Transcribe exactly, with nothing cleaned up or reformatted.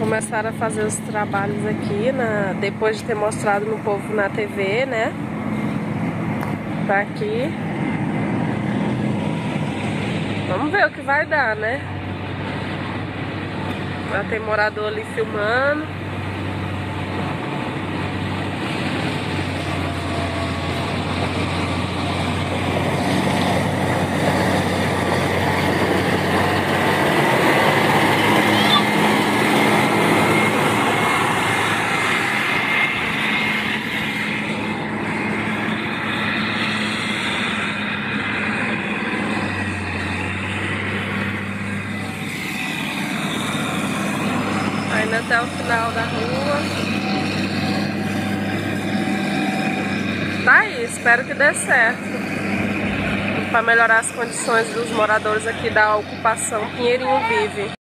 Começaram a fazer os trabalhos aqui, na, depois de ter mostrado no povo na T V, né? Tá aqui. Vamos ver o que vai dar, né? Já tem morador ali filmando. Ainda até o final da rua. Tá aí, espero que dê certo. Para melhorar as condições dos moradores aqui da ocupação Pinheirinho Vive.